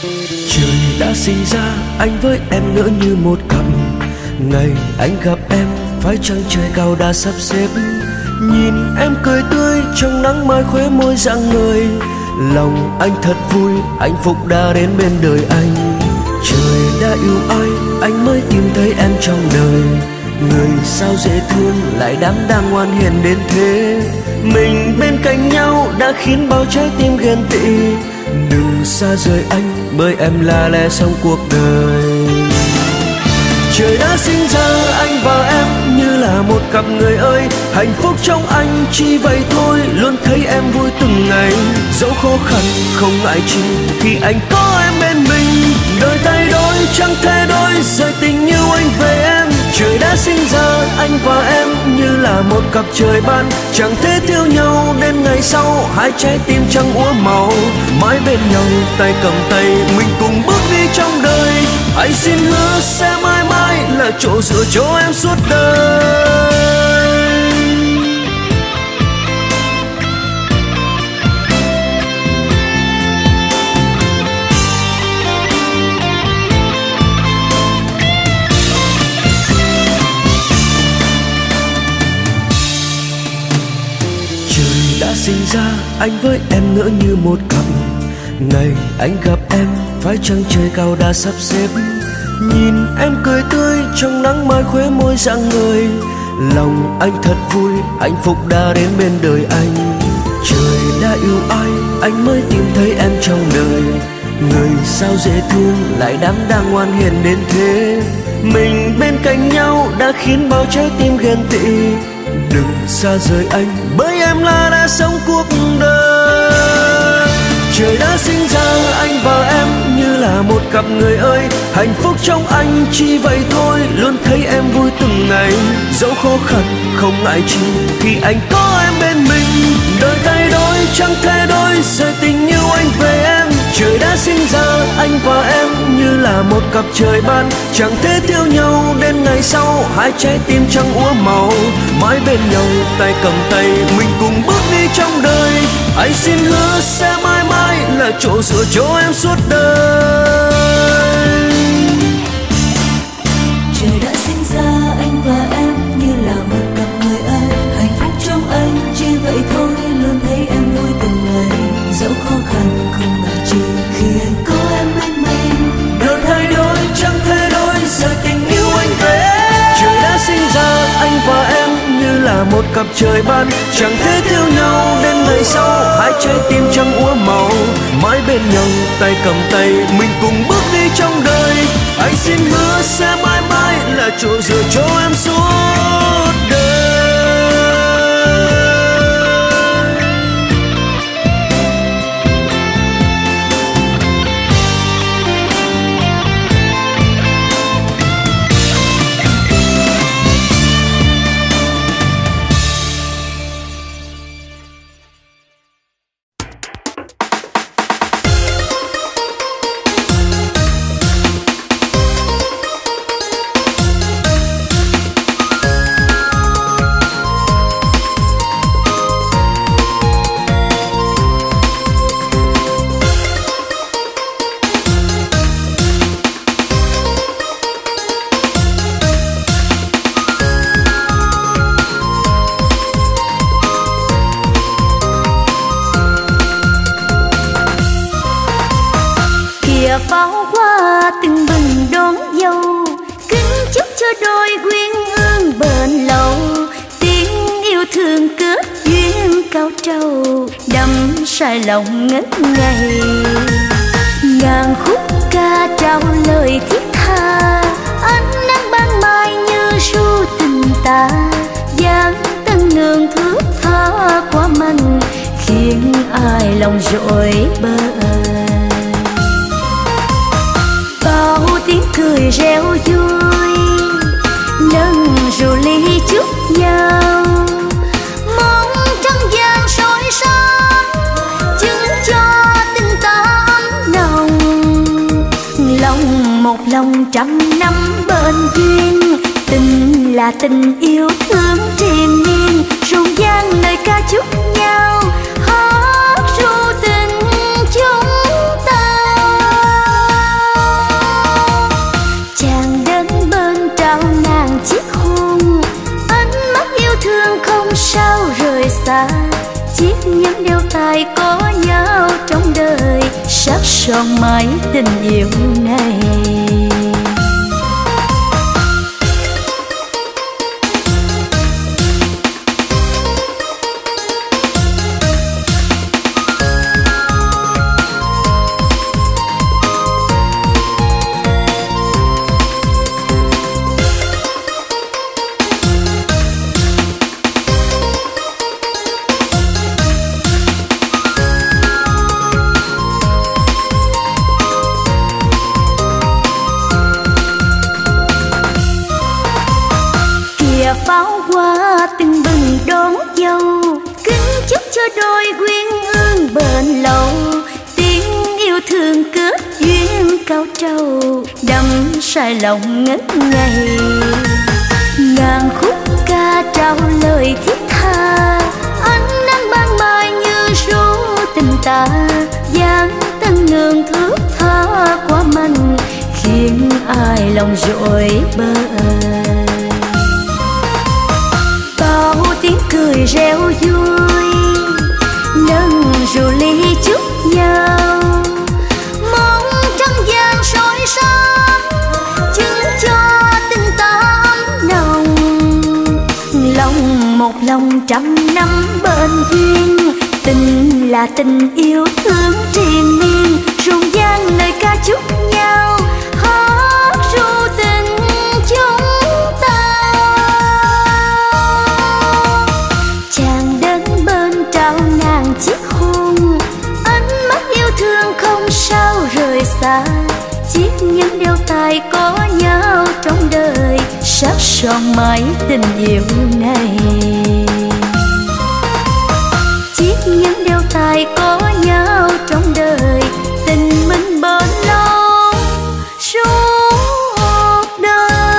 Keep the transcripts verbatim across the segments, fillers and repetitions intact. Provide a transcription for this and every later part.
Trời đã sinh ra anh với em ngỡ như một cặp. Ngày anh gặp em phải chăng trời cao đã sắp xếp. Nhìn em cười tươi trong nắng mai khóe môi rạng ngời, lòng anh thật vui, hạnh phúc đã đến bên đời anh. Trời đã yêu ai anh mới tìm thấy em trong đời, người sao dễ thương lại đảm đang ngoan hiền đến thế. Mình bên cạnh nhau đã khiến bao trái tim ghen tị, đừng xa rời anh bởi em là lẽ sống cuộc đời. Trời đã sinh ra anh và em như là một cặp người ơi, hạnh phúc trong anh chỉ vậy thôi, luôn thấy em vui từng ngày. Dẫu khó khăn không ngại chi khi anh có em bên mình, đời thay đổi chẳng thể đổi rời tình yêu anh về em. Trời đã sinh ra anh và em như là một cặp trời ban, chẳng thể thiếu nhau đến ngày sau, hai trái tim chẳng úa màu. Mãi bên nhau tay cầm tay mình cùng bước đi trong đời, anh xin hứa sẽ mãi mãi là chỗ dựa cho em suốt đời. Trời đã sinh ra anh với em ngỡ như một cặp. Ngày anh gặp em phải chăng trời cao đã sắp xếp. Nhìn em cười tươi trong nắng mai khóe môi rạng ngời, lòng anh thật vui, hạnh phúc đã đến bên đời anh. Trời đã yêu ai anh mới tìm thấy em trong đời, người sao dễ thương lại đảm đang ngoan hiền đến thế. Mình bên cạnh nhau đã khiến bao trái tim ghen tị, đừng xa rời anh bởi em là đã sống cuộc đời. Trời đã sinh ra anh và em như là một cặp người ơi, hạnh phúc trong anh chỉ vậy thôi, luôn thấy em vui từng ngày. Dẫu khó khăn không ngại chi khi anh có em bên mình, đời thay đổi chẳng thể đổi rời tình yêu anh về em. Trời đã sinh ra anh và em như là một cặp trời ban, chẳng thể thiếu nhau đến ngày sau, hai trái tim chẳng úa màu. Mãi bên nhau tay cầm tay mình cùng bước đi trong đời, anh xin hứa sẽ mãi mãi là chỗ dựa cho em suốt đời. Trời đã sinh ra anh và em như là một cặp người ơi, hạnh phúc trong anh chỉ vậy thôi, luôn thấy em vui từng ngày. Dẫu khó khăn không ngại chi khi anh có em bên mình, đời thay đổi chẳng thể đổi rời tình yêu anh về. Trời đã sinh ra anh và em như là một cặp trời ban, chẳng thể thiếu nhau đến ngày sau, hai trái tim chẳng úa màu. Mãi bên nhau tay cầm tay mình cùng bước đi trong đời, anh xin hứa sẽ mãi mãi là chỗ dựa cho em suốt đời. pháo hoa từng bừng đón dâu, kính chúc cho đôi quyến ương bền lâu, tiếng yêu thương kết duyên cao trầu, đắm say lòng ngất ngây. Ngàn khúc ca trao lời thiết tha, ánh nắng ban mai như ru tình ta, dáng tân nương thước tha quá mạnh, khiến ai lòng rội bời. Bao tiếng cười reo vui, nâng rượu ly chúc nhau, mong trăng vàng soi sáng, chứng cho tình ta ấm nồng. Lòng một lòng trăm năm bên duyên, tình là tình yêu thương triền miên, rộn ràng lời ca chúc nhau, hát ru tình chúng ta. son mãi tình yêu này. Pháo hoa từng bừng đón dâu, kính chúc cho đôi quyến ương bền lâu. Tiếng yêu thương kết duyên cao trầu, đắm say lòng ngất ngây. Ngàn khúc ca trao lời thiết tha, ánh nắng ban mai như ru tình ta. Dáng tân nương thước tha quá mạnh, khiến ai lòng rối bời. Bao tiếng cười reo vui, nâng rượu ly chúc nhau. Mong trăng vàng soi sáng, chứng cho tình ta ấm nồng. Lòng một lòng trăm năm bên duyên, tình là tình yêu thương triền miên. Rộn vang lời ca chúc nhau, hát ru tình chúng ta. Chàng đến bên trao ngàn chiếc hôn, ánh mắt yêu thương không sao rời xa. Chiếc nhẫn đeo tay có nhau trong đời, sắc son mãi tình yêu này. Chiếc nhẫn đeo tay có nhau trong đời, tình mình bền lâu suốt đời.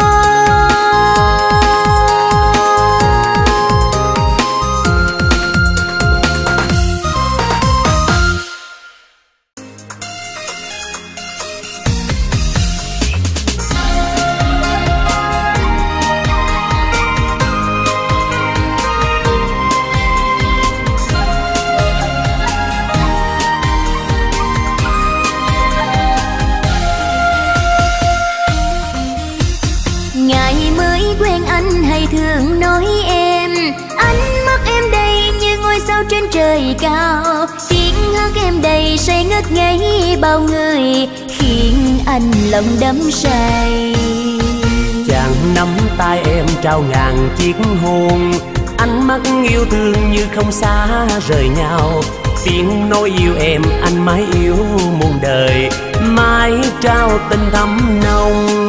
Thường nói em, ánh mắt em đây như ngôi sao trên trời cao. Tiếng hát em đầy say ngất ngây bao người, khiến anh lòng đắm say. Chàng nắm tay em trao ngàn chiếc hôn, ánh mắt yêu thương như không xa rời nhau. Tiếng nói yêu em anh mãi yêu muôn đời, mãi trao tình thắm nồng.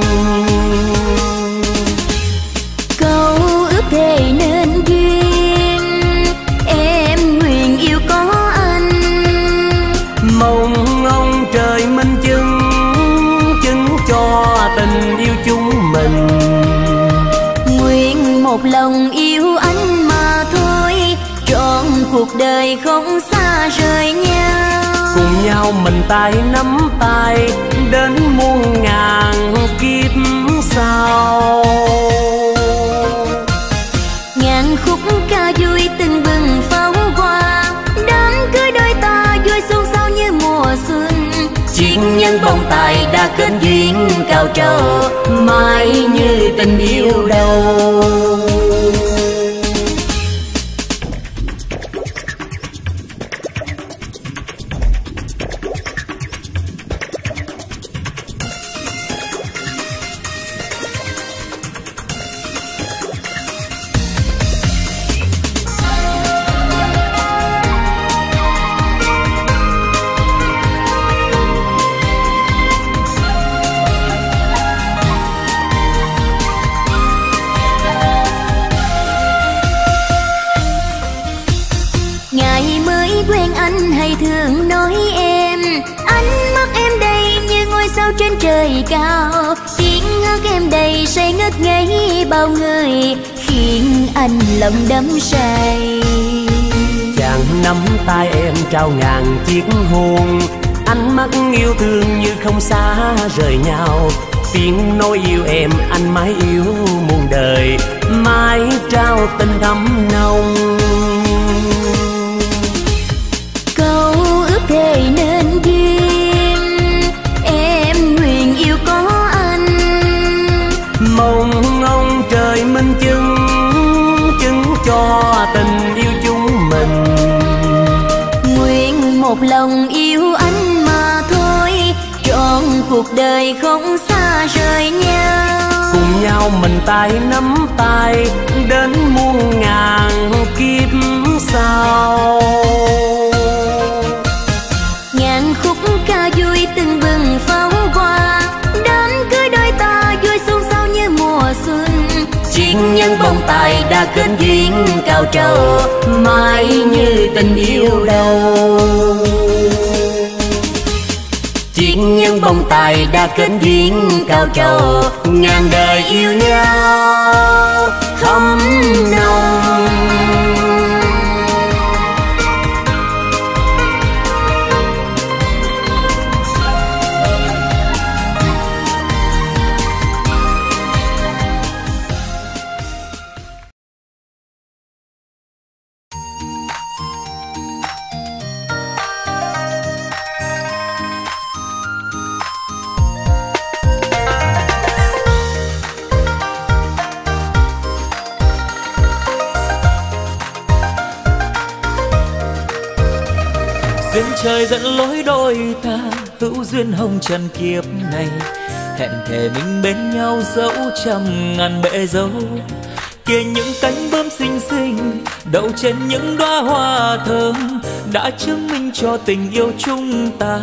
Câu ước thề nên duyên, em nguyện yêu có anh. Mong ông trời minh chứng, chứng cho tình yêu chúng mình. Nguyện một lòng yêu anh mà thôi, trọn cuộc đời không xa rời nhau. Cùng nhau mình tay nắm tay, đến muôn ngàn kiếp sau. Ngàn khúc ca vui từng bừng pháo hoa, đám cưới đôi ta vui xuân sao như mùa xuân. Chiếc nhẫn bông tai đã kết duyên cao trầu, mãi như tình yêu đầu. Thường nói em, ánh mắt em đây như ngôi sao trên trời cao. Tiếng hát em đầy say ngất ngây bao người, khiến anh lòng đắm say. Chàng nắm tay em trao ngàn chiếc hôn, ánh mắt yêu thương như không xa rời nhau. Tiếng nói yêu em anh mãi yêu muôn đời, mãi trao tình thắm nồng. Câu ước thề nên duyên, cuộc đời không xa rời nhau. Cùng nhau mình tay nắm tay đến muôn ngàn kiếp sau. Ngàn khúc ca vui từng bừng pháo hoa, đến cưới đôi ta vui xôn xao như mùa xuân. Chiếc nhẫn bông tai đã kết duyên cao trầu, mãi như tình yêu đầu. Chiếc nhẫn bông tai đã kết duyên cao trầu, ngàn đời yêu nhau thắm nồng. Duyên trời dẫn lối đôi ta, hữu duyên hồng trần kiếp này. Hẹn thề mình bên nhau dẫu trăm ngàn bể dâu. Kia những cánh bướm xinh xinh đậu trên những đóa hoa thơm, đã chứng minh cho tình yêu chúng ta.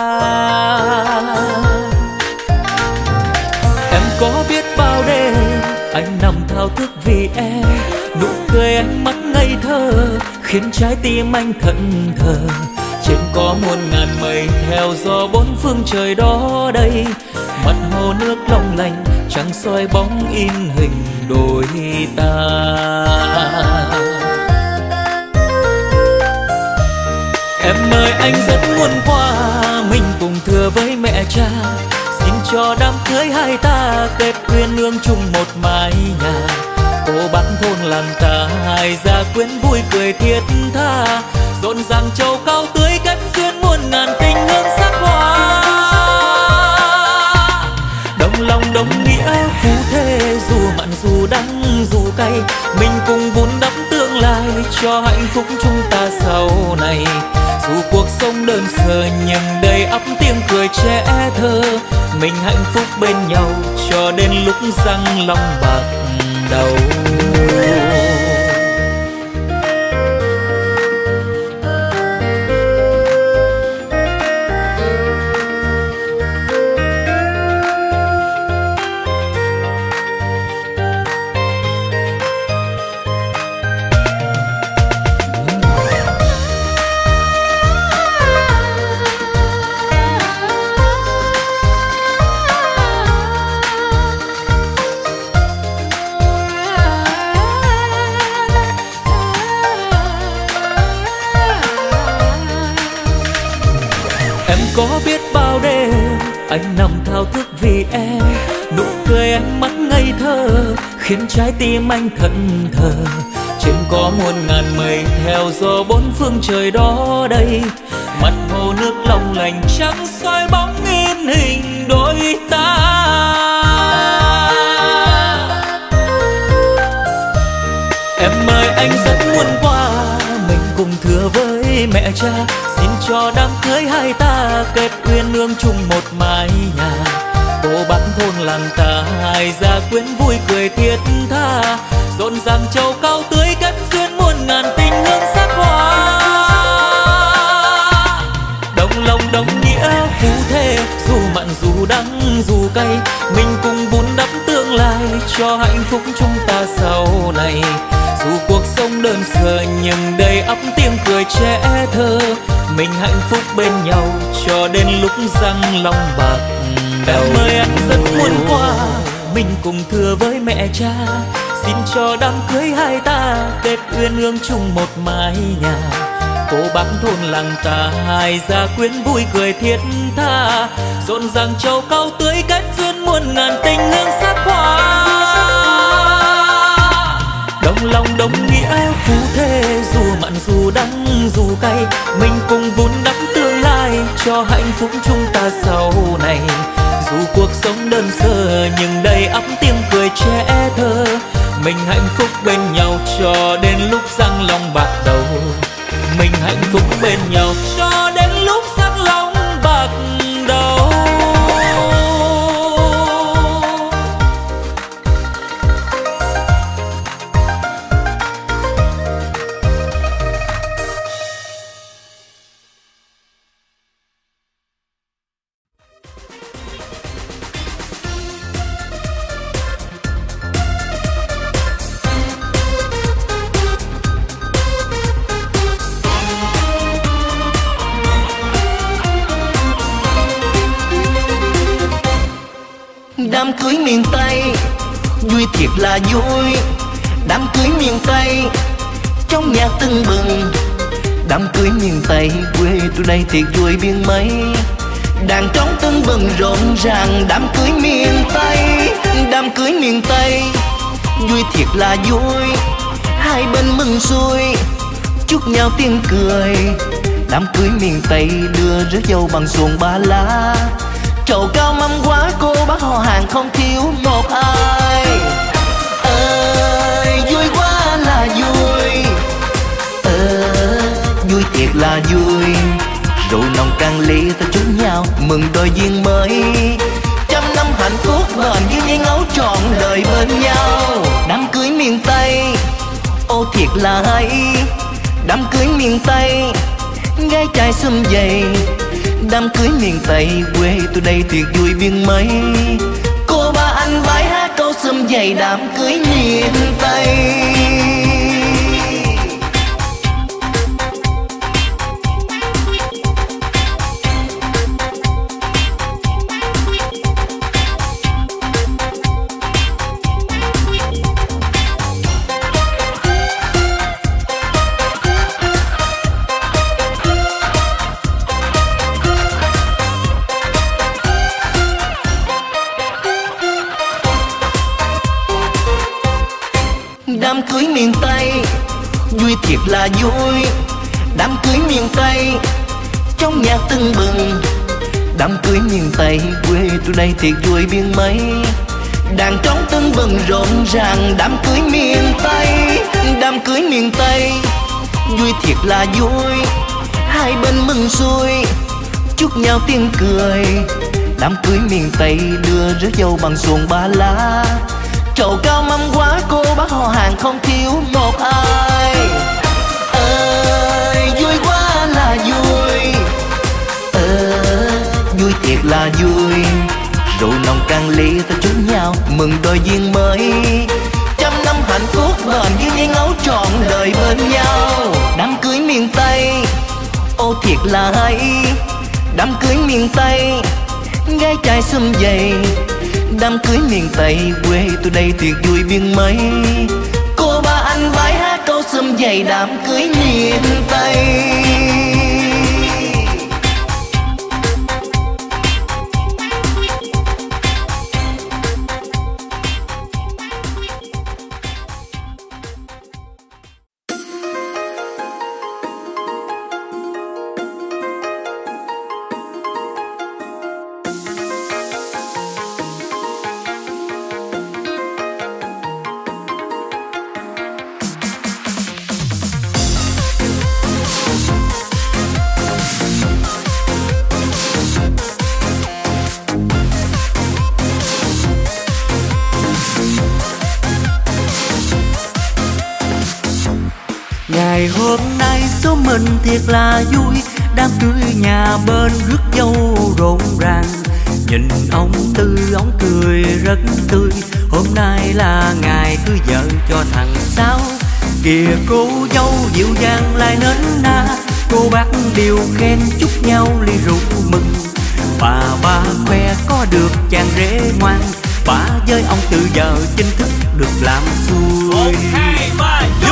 Em có biết bao đêm anh nằm thao thức vì em, nụ cười ánh mắt ngây thơ khiến trái tim anh thẫn thờ. Trên có muôn ngàn mây theo gió bốn phương trời đó đây, mặt hồ nước long lanh trăng soi bóng in hình đôi ta. Em ơi anh rất muốn qua mình cùng thưa với mẹ cha, xin cho đám cưới hai ta kết duyên ương chung một mái nhà. Cô bác thôn làng ta hai gia quyến vui cười thiết tha, rộn ràng châu cao tưới kết duyên muôn ngàn tình hương sắc hoa. Đồng lòng đồng nghĩa phú thế, dù mặn dù đắng dù cay, mình cùng vun đắp tương lai cho hạnh phúc chúng ta sau này. Dù cuộc sống đơn sơ nhưng đầy ắp tiếng cười trẻ thơ, mình hạnh phúc bên nhau cho đến lúc răng long bạc đầu. Có biết bao đêm anh nằm thao thức vì em, nụ cười ánh mắt ngây thơ khiến trái tim anh thẫn thờ. Trên có muôn ngàn mây theo gió bốn phương trời đó đây, mặt hồ nước long lanh trắng soi bóng in hình đôi ta. Em ơi anh rất muốn qua mình cùng thưa với mẹ cha, xin cho đám cưới hai ta kết uyên ương chung một mái nhà. Cô bác thôn làng ta hai gia quyến vui cười thiết tha, rộn ràng châu cao tưới kết duyên muôn ngàn tình hương sắc hoa. Đồng lòng đồng nghĩa phú thế, dù mặn dù đắng dù cay, mình cùng vun đắp tương lai cho hạnh phúc chúng ta sau này. Dù cuộc sống đơn sơ nhưng đầy ắp tiếng cười trẻ thơ, mình hạnh phúc bên nhau cho đến lúc răng long bạc đầu. Em ơi anh rất muốn qua mình cùng thưa với mẹ cha, xin cho đám cưới hai ta kết uyên ương chung một mái nhà. Cô bác thôn làng ta hai gia quyến vui cười thiết tha, rộn ràng châu cao tưới kết duyên muôn ngàn tình hương sắc hoa. Đồng lòng đồng nghĩa phú thế, dù mặn dù đắng dù cay, mình cùng vun đắp tương lai cho hạnh phúc chúng ta sau này. Dù cuộc sống đơn sơ nhưng đầy ắp tiếng cười trẻ thơ, mình hạnh phúc bên nhau cho đến lúc răng long bạc đầu. Mình hạnh phúc bên nhau cho đến lúc răng long bạc đầu. Đám cưới miền Tây vui thiệt là vui. Đám cưới miền Tây trong nhạc tưng bừng. Đám cưới miền Tây quê tôi đây thiệt vui biên mấy. Đàn trống tưng bừng rộn ràng. Đám cưới miền Tây, đám cưới miền Tây vui thiệt là vui. Hai bên mừng xuôi chúc nhau tiếng cười. Đám cưới miền Tây đưa rước dâu bằng xuồng ba lá. Trầu cao mâm quá cô bác họ hàng không thiếu một ai. Ơi vui quá là vui. Ờ vui thiệt là vui. Rượu nồng càng ly ta chúc nhau mừng đôi duyên mới. Trăm năm hạnh phúc bền như dây ngấu trọn đời bên nhau. Đám cưới miền Tây ô thiệt là hay. Đám cưới miền Tây gái trai sum vầy. Đám cưới miền Tây quê tôi đây tuyệt vui biên mấy. Cô ba anh bái hát câu sum vầy đám cưới miền Tây. Đám cưới miền Tây vui thiệt là vui. Đám cưới miền Tây trong nhạc tưng bừng. Đám cưới miền Tây quê tôi đây thiệt vui biên mấy. Đàn trống tưng bừng rộn ràng. Đám cưới miền Tây, đám cưới miền Tây vui thiệt là vui. Hai bên mừng xuôi chúc nhau tiếng cười. Đám cưới miền Tây đưa rước dâu bằng xuồng ba lá. Trầu cao mâm quá cô bác họ hàng không thiếu một ai. Ơi vui quá là vui. Ờ vui thiệt là vui. Rượu nồng càng ly ta chúc nhau mừng đôi duyên mới. Trăm năm hạnh phúc bền như dây ngấu trọn đời bên nhau. Đám cưới miền Tây ô thiệt là hay. Đám cưới miền Tây gái trai sum vầy. Đám cưới miền Tây quê tôi đây tuyệt vui biên mấy. Cô ba anh bái hát câu sum vầy đám cưới miền Tây. Ngày hôm nay số mình thiệt là vui. Đám cưới nhà bên rước dâu rộn ràng. Nhìn ông Tư ông cười rất tươi. Hôm nay là ngày cưới vợ cho thằng Sáu. Kìa cô dâu dịu dàng lại nến na. Cô bác đều khen chúc nhau ly rượu mừng. Bà ba khoe có được chàng rể ngoan. Bà với ông Tư giờ chính thức được làm xuôi. Một hai ba vô.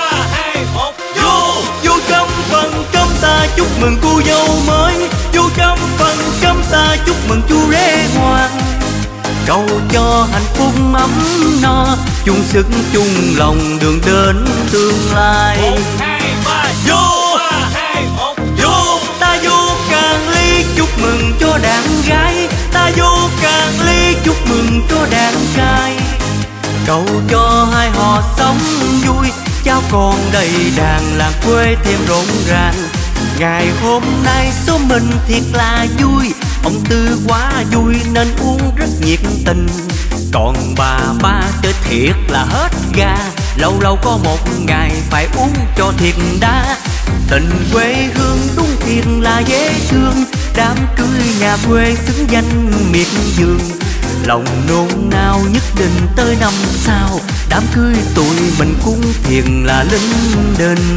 Vô trong phần cơm ta chúc mừng cô dâu mới. Vô trong phần cơm ta chúc mừng chú rể ngoan. Cầu cho hạnh phúc ấm no. Chung sức chung lòng đường đến tương lai. Một hai ba Vô ba hai một vô. Ta vô càng ly chúc mừng cho đàn gái. Ta vô càng ly chúc mừng cho đàn trai. Cầu cho hai họ sống vui. Cháu con đầy đàn làng quê thêm rộn ràng. Ngày hôm nay số mình thiệt là vui. Ông Tư quá vui nên uống rất nhiệt tình. Còn bà ba chơi thiệt là hết ga. Lâu lâu có một ngày phải uống cho thiệt đã. Tình quê hương đúng thiệt là dễ thương. Đám cưới nhà quê xứng danh miệt vườn. Lòng nôn nao nhất định tới năm sau. Đám cưới tụi mình cũng thiệt là linh đình.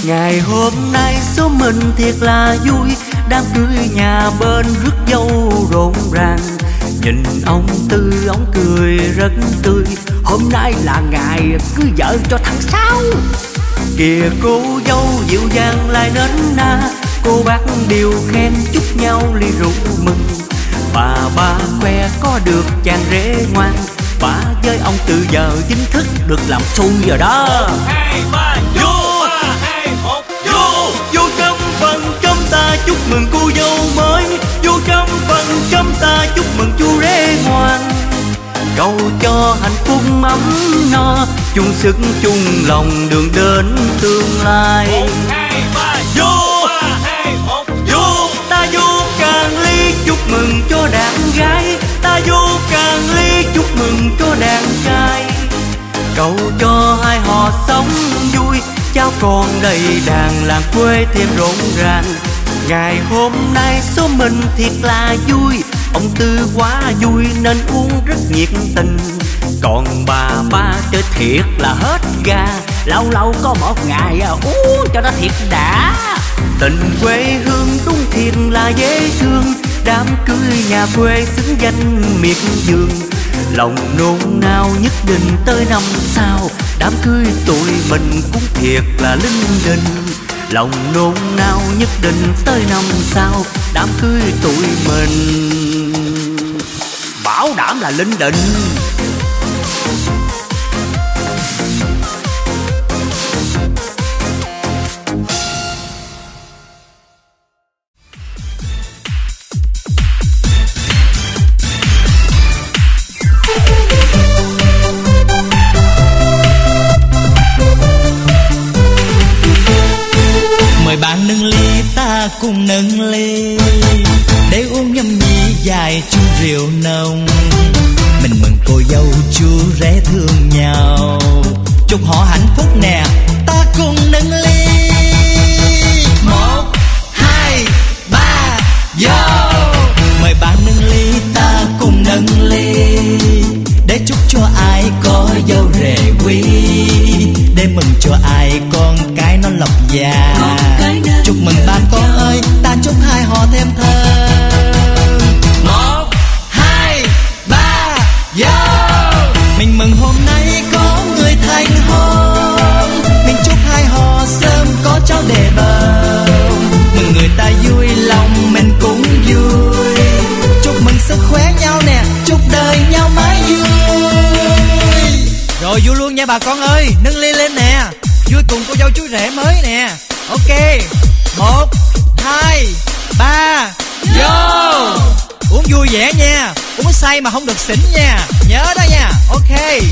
Ngày hôm nay số mình thiệt là vui, đám cưới nhà bên rước dâu rộn ràng. Nhìn ông Tư ông cười rất tươi, hôm nay là ngày cưới vợ cho tháng sáu. Kìa cô dâu dịu dàng lại nến na, cô bác đều khen chúc nhau ly rượu mừng. Bà ba khoe có được chàng rể ngoan, bà với ông Tư giờ chính thức được làm xui rồi đó. Một, hai, ba, vô, ba, hai, một, vô. Vô trong phần trăm ta chúc mừng cô dâu mới, vô trong phần trăm ta chúc mừng chú rể ngoan. Cầu cho hạnh phúc ấm no, chung sức chung lòng đường đến tương lai. Một, hai, ba, vô, ba, hai, một, vô. Ta vô càng ly chúc mừng cho đàn gái, ta vô càng ly chúc mừng cho đàn trai. Cầu cho hai họ sống vui, cháu con đầy đàn làm quê thêm rộn ràng. Ngày hôm nay số mình thiệt là vui, ông Tư quá vui nên uống rất nhiệt tình. Còn bà ba chơi thiệt là hết ga, lâu lâu có một ngày uống cho nó thiệt đã. Tình quê hương đúng thiệt là dễ thương, đám cưới nhà quê xứng danh miệt vườn. Lòng nôn nao nhất định tới năm sau, đám cưới tụi mình cũng thiệt là linh đình. Lòng nôn nao nhất định tới năm sau, đám cưới tụi mình bảo đảm là linh đình. Mời bạn nâng ly ta cùng nâng ly, để uống nhâm nhi dài chung rượu nồng. Mình mừng cô dâu chú rể thương nhau, chúc họ hạnh phúc nè, ta cùng nâng ly. Một, hai, ba, vô. Mời bạn nâng ly ta cùng nâng ly, để chúc cho ai có dâu rể quý, để mừng cho ai con cái nó lộc già. Chúc mừng ba con ơi, ta chúc hai họ thêm thơm. Một, hai, ba, vô. Mình mừng hôm nay có người thành hôn, mình chúc hai họ sớm có cháu để bầu. Mừng người ta vui lòng mình cũng vui, chúc mừng sức khỏe nhau nè, chúc đời nhau mãi vui. Rồi vui luôn nha bà con ơi, nâng ly lên nè, vui cùng cô dâu chú rể mới nè. Ok, một, hai, ba, vô. Uống vui vẻ nha, uống say mà không được xỉn nha, nhớ đó nha. Ok.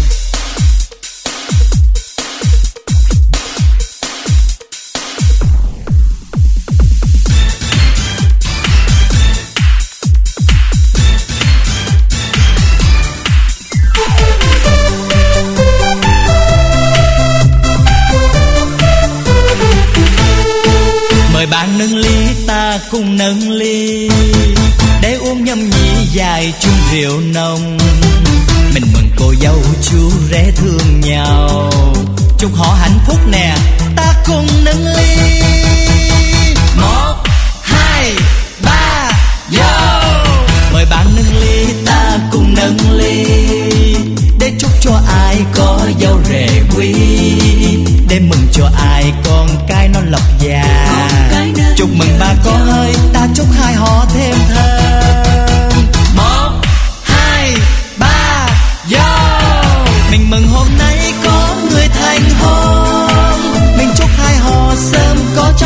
Mời bạn nâng ly ta cùng nâng ly, để uống nhâm nhi dài chung rượu nồng. Mình mừng cô dâu chú rể thương nhau, chúc họ hạnh phúc nè, ta cùng nâng ly. Một, hai, ba, vô. Mời bạn nâng ly ta cùng nâng ly, để chúc cho ai có dâu rể quý, để mừng cho ai con cái nó lộc già. Chúc mừng ba con ơi, ta chúc hai họ thêm thơm. Một, hai, ba, vô. Mình mừng hôm nay có người thành hôn, mình chúc hai họ sớm có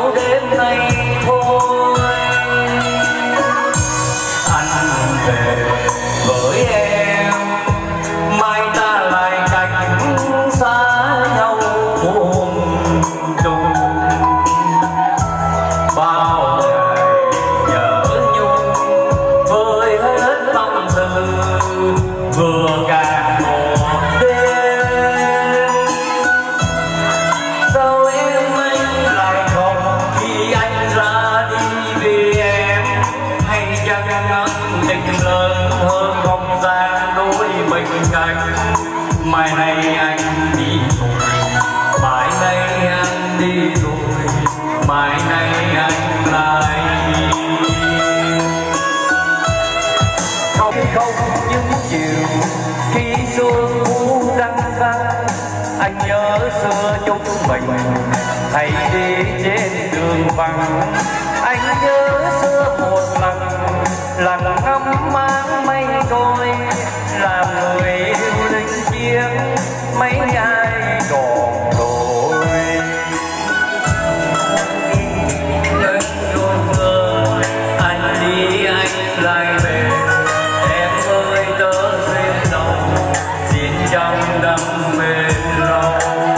đêm nay thôi. Anh về với em, mai ta lại cách xa nhau muôn trùng. Bao ngày nhớ nhung vơi hết tâm tư, vừa càng một đêm. Sao em anh lại khóc khi anh ra đi vì em, hay chăng anh tình lớn hơn không gian đôi mình cạnh. Mai này anh đi rồi, mai này anh đi rồi, mai này anh lại đi. Không không những chiều khi sương mù răng răng, anh nhớ xưa chúng mình hay đi trên đường vắng. Anh nhớ xưa một lần lần ngắm máng mây trôi, làm người yêu linh chiếng mấy ai còn đôi. Đến rồi mưa anh đi anh lại về, em ơi tớ duyên nồng xin chẳng đắm bên lòng.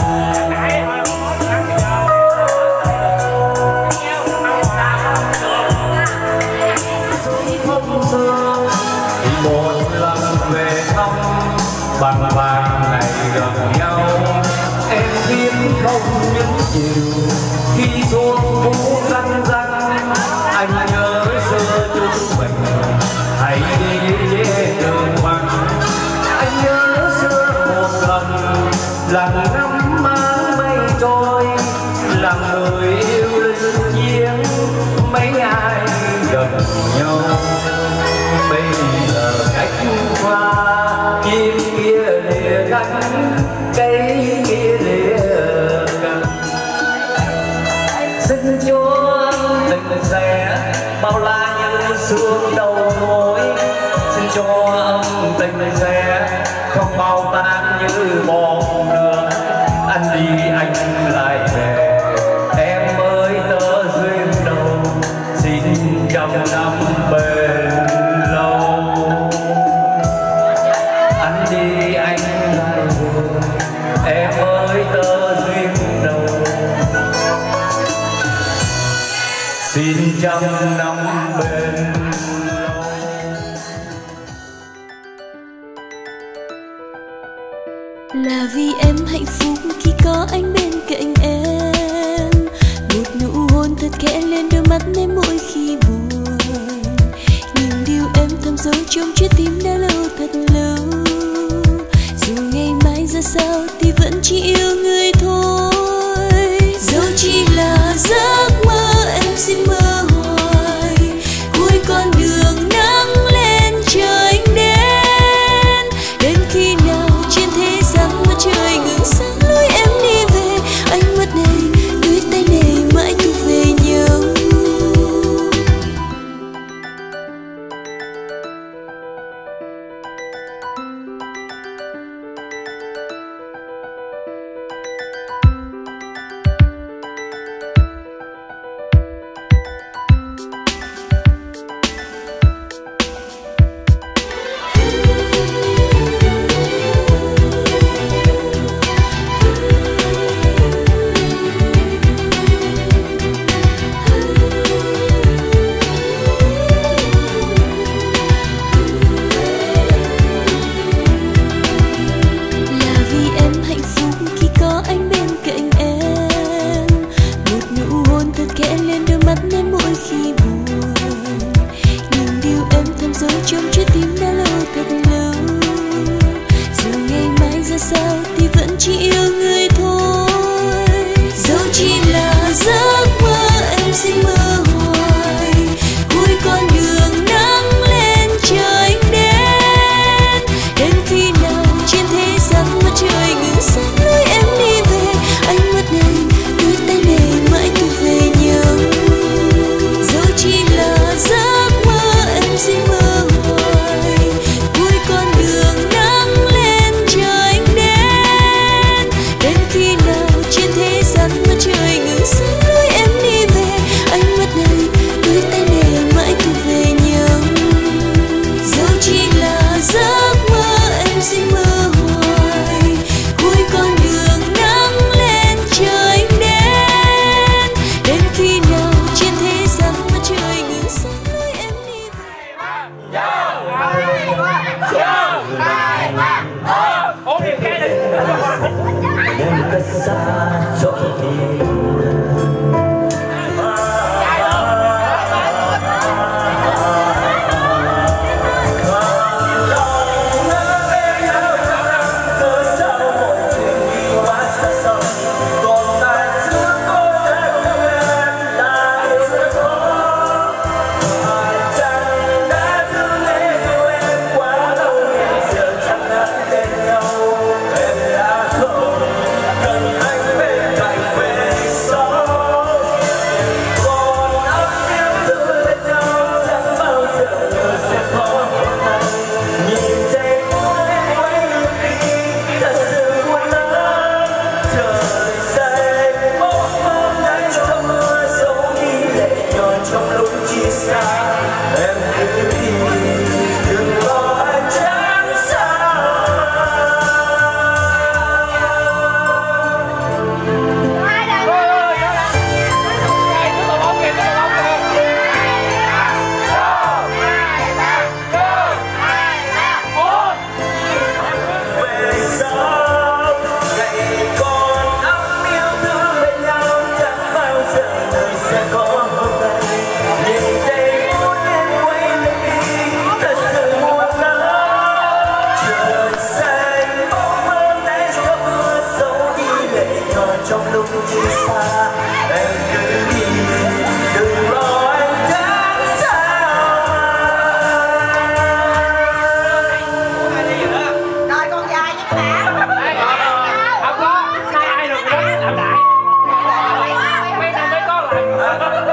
Một lần về thăm bằng vàng ngày gần nhau, em biết không những chiều khi xuân vũ răng răng. Anh nhớ xưa chúng mình hãy đi trên đường vắng. Anh nhớ xưa một lần lần ngắm máng mây trôi, làm người yêu linh chiếng mấy ai gần nhau. Bây giờ cách qua chim kia lìa cánh, cây kia lìa cành. Xin cho anh tình sẽ bao la như sương đầu môi, xin cho anh tình sẽ không bao tan như bom đường. Anh đi anh lại về, em ơi tớ duyên đầu xin trăm năm bền lâu. Anh đi anh lại về, em ơi tớ duyên đầu xin trăm năm bền lâu. Là vì em hạnh phúc khi có anh bên cạnh em, một nụ hôn thật khẽ lên đôi mắt em mỗi khi buồn. Những điều em thầm giấu trong trái tim đã lâu thật lâu, dù ngày mai ra sao thì vẫn chỉ yêu người thôi. Dẫu chỉ là giấc mơ em xin mơ hoài, cuối con đường nắng lên trời anh đến. Đến khi nào trên thế gian mặt trời ngừng sáng lối em đi về, ánh mắt này đôi tay này mãi thuộc về nhau.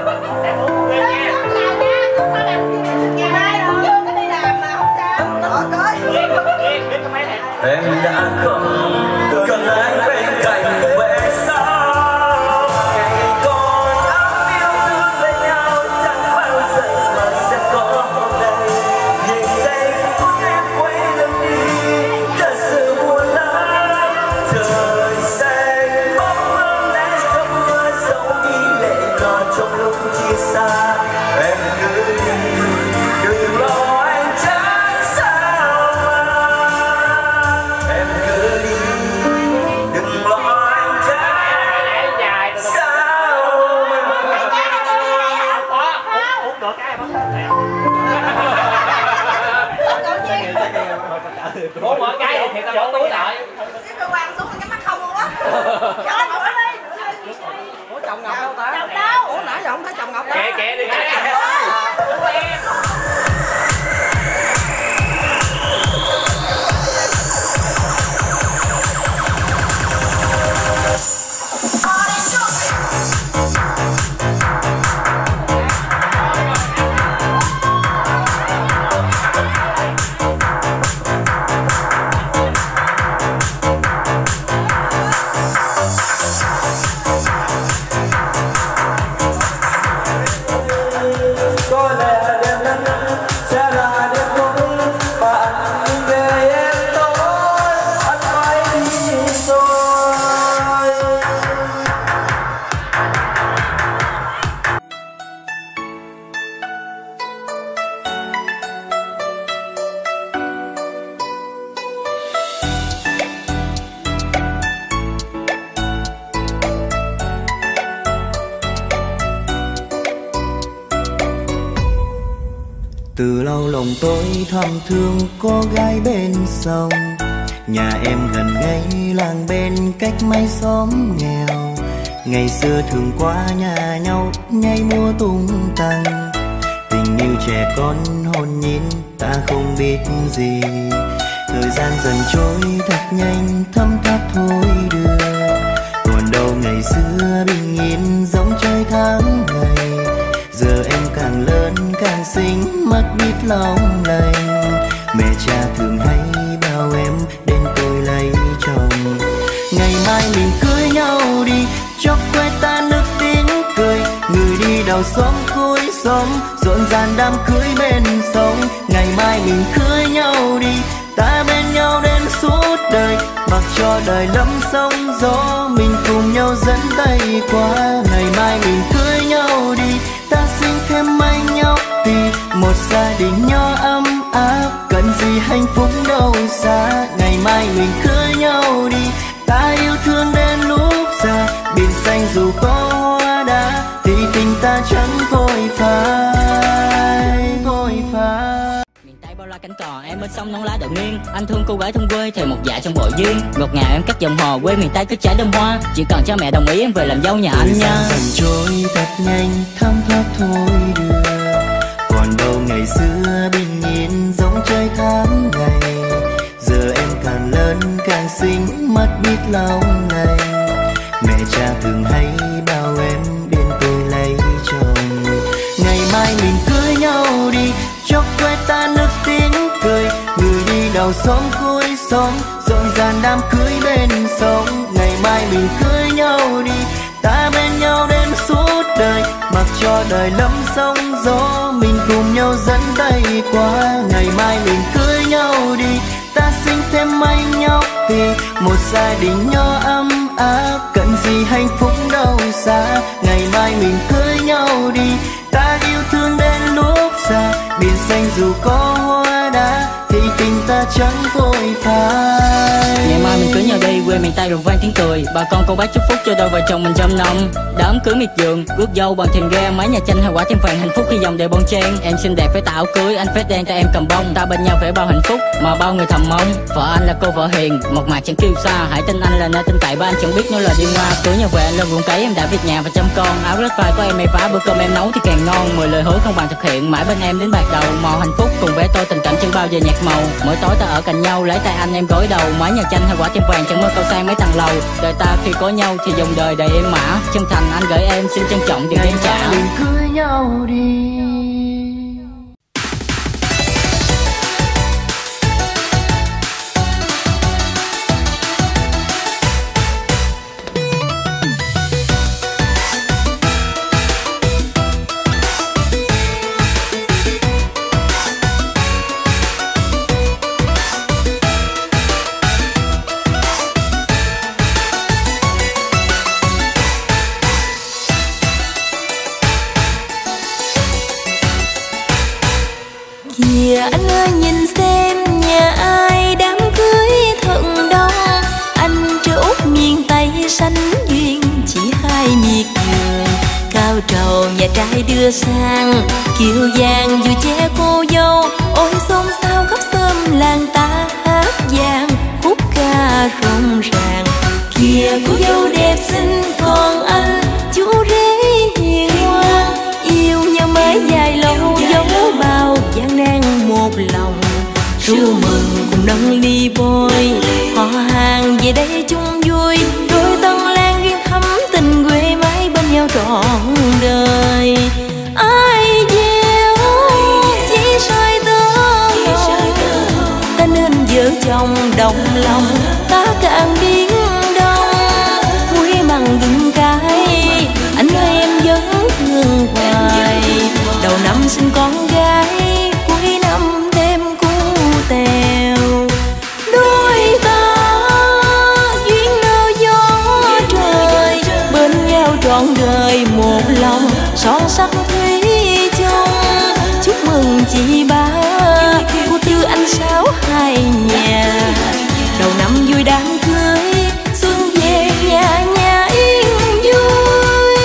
Em đã không cần anh bên cạnh về sau. Ngày còn ấm yêu thương bên nhau chẳng bao giờ mà sẽ có hôm nay. Những giây phút em quay lưng đi thật sự buồn lắm. Trời xanh bóng hương lẽ trong mưa dẫu đi lệ ngọt trong lúc chia xa. Em cứ đi đừng lo anh chẳng sao mà. Em cứ đi đừng lo anh chẳng sao mà. Uống được cái em uống một cái thì tao bỏ túi lại. Xếp đồ quàng xuống cái mắt không luôn á. Cho anh ngồi đi. Ủa chồng Ngọc đâu ta? Chồng đâu? Ủa nãy giờ không thấy chồng Ngọc đâu? Kệ kệ đi kệ. Có lẽ đêm nắng sẽ là đêm cuối và anh đi về em tối. Anh phải đi rồi. Từ lâu lòng tôi thầm thương cô gái bên sông. Nhà em gần ngay làng bên cách mấy xóm nghèo. Ngày xưa thường qua nhà nhau nhảy múa tung tăng. Tình yêu trẻ con hồn nhiên ta không biết gì. Thời gian dần trôi thật nhanh thấm tháp thôi đưa. Còn đâu ngày xưa bình yên giống trời tháng ngày. Giờ em càng lớn càng xinh mất biết lòng lành. Mẹ cha thường hay bảo em đến tôi lấy chồng. Ngày mai mình cưới nhau đi cho quê ta nước tiếng cười. Người đi đầu xóm cuối xóm rộn ràng đám cưới bên sông. Ngày mai mình cưới nhau đi ta bên nhau đến suốt đời. Mặc cho đời lắm sóng gió mình cùng nhau dẫn tay qua. Ngày mai mình cưới nhau đi ta sinh thêm mấy nhóc thì một gia đình nhỏ ấm áp. Cần gì hạnh phúc đâu xa. Ngày mai mình cưới nhau đi ta yêu thương đến lúc già. Biển xanh dù có hoa đá thì tình ta chẳng vội phai vội phai. Miền Tây bao la cánh cò em bên sông non lá đậu nghiêng. Anh thương cô gái thôn quê theo một dạ trong bội duyên. Ngọt ngào em cắt dòng hò quê miền Tây cứ trái đơm hoa. Chỉ cần cho mẹ đồng ý em về làm dâu nhà anh nha. Thời gian dần trôi thật nhanh thấm thoát thôi đưa. Còn đâu ngày xưa bình yên giống trời tháng ngày. Giờ em càng lớn càng xinh mất biết lòng lành. Mẹ cha thường hay bảo em bên tôi lấy chồng. Ngày mai mình cưới nhau đi cho quê ta nước tiếng cười. Người đi đầu xóm cuối xóm rộn ràng đám cưới bên sông. Ngày mai mình cưới nhau đi ta bên nhau đến suốt đời. Mặc cho đời lắm sóng gió mình cùng nhau dẫn tay qua. Ngày mai mình cưới nhau đi ta sinh thêm mấy nhóc thì một gia đình nhỏ ấm áp. Cần gì hạnh phúc đâu xa. Ngày mai mình cưới nhau đi ta yêu thương đến lúc già. Biển xanh dù có hoa đá thì tình ta chẳng vội phai. Ngày mai mình cưới nhau đi quê miền Tây rộn vang tiếng cười. Bà con cô bác chúc phúc cho đôi vợ chồng mình trăm năm. Đám cưới miệt vườn rước dâu bằng thềm ga. Mái nhà tranh hoa quả thêm vàng hạnh phúc khi dòng đời bon chen. Em xinh đẹp phải tạo cưới anh phết đen tay em cầm bông. Ta bên nhau phải bao hạnh phúc mà bao người thầm mong. Vợ anh là cô vợ hiền một mặt chẳng kêu xa. Hãy tin anh là nơi tin cậy ba anh chẳng biết nói lời đi hoa. Cưới nhau về anh lên ruộng cấy em đã việc nhà và chăm con. Áo lết vai có em may vá bữa cơm em nấu thì càng ngon. Mười lời hứa không bằng thực hiện mãi bên em đến bạc đầu. Màu hạnh phúc cùng với tôi tình cảm chẳng bao giờ nhạt màu. Mỗi mỗi tối ta ở cạnh nhau, lấy tay anh em gối đầu, mái nhà tranh hay quả tim vàng, chẳng mơ cầu sang mấy tầng lầu. Đời ta khi có nhau thì dòng đời đầy êm mã, chân thành anh gửi em xin trân trọng tiền em trả. Mình cưới nhau đi. Kìa anh ơi nhìn xem nhà ai đám cưới thật đông. Anh trở út miền Tây sánh duyên chỉ hai miệt vườn. Cao trầu nhà trai đưa sang, kiều vàng vừa che cô dâu. Ôi xôn xao khắp xóm làng ta hát vang khúc ca rộn ràng. Kìa cô dâu đẹp xinh còn anh chú rể hiền ngoan. Yêu nhau mới dài lâu dấu bao gian nan một lòng. Ru mừng cùng nâng ly bôi, họ hàng về đây chung vui. Đôi tân lan duyên thắm tình quê mãi bên nhau trọn đời. Ai gieo chỉ soi tơ, ta nên vợ chồng đồng lòng. Ta càng biến đông muối mặn gừng cay, anh ơi em vẫn thương hoài. Đầu năm sinh con gái, cuối năm thêm cu tèo. Đôi ta duyên nơ gió trời, bên nhau trọn đời một lòng. Son sắc thủy chung chúc mừng chị ba, cô Tư anh Sáu hai nhà. Đầu năm vui đám cưới, xuân về nhà nhà yên vui.